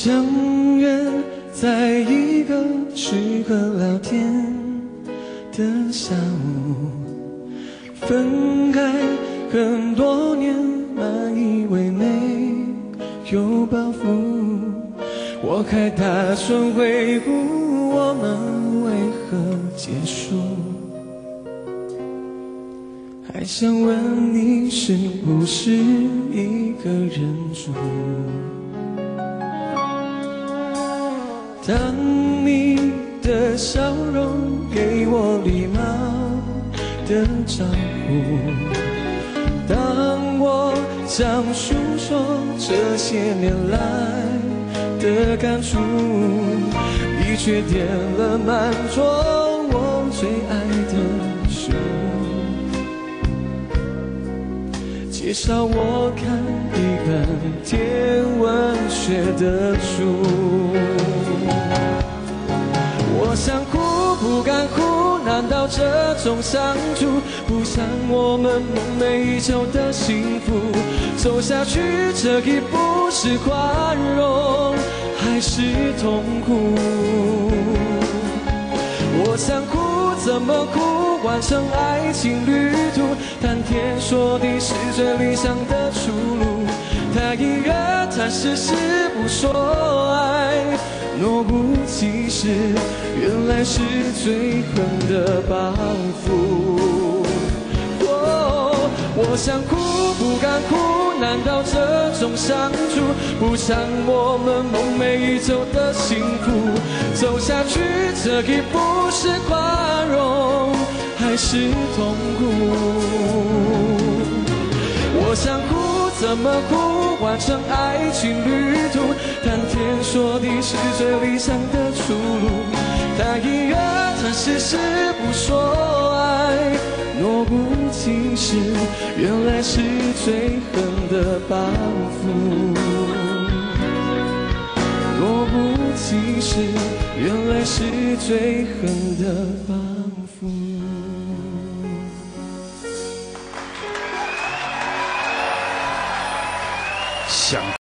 相约在一个适合聊天的下午，分开很多年，满以为没有包袱。我还打算回顾我们为何结束，还想问你是不是一个人住。当你的笑容给我礼貌的招呼，当我想诉说这些年来的感触，你却点了满桌我最爱的食物，介绍我看一本天文学的书。我想哭不敢哭，难道这种相处不像我们梦寐以求的幸福？走下去这一步是宽容还是痛苦？我想哭怎么哭，完成爱情旅途，谈天说地是最理想的出路。太隐约谈事实不说爱，若无其事，原来是最狠的报复。我想哭不敢哭，难道这种相处不像我们梦寐以求的幸福？走下去这一步是宽容还是痛苦？我想哭怎么哭，完成爱情旅途，谈天说地是最理想的出路。太隐约谈事实不说爱，若无其事，原来是最狠的报复。若无其事，原来是最狠的报复。 想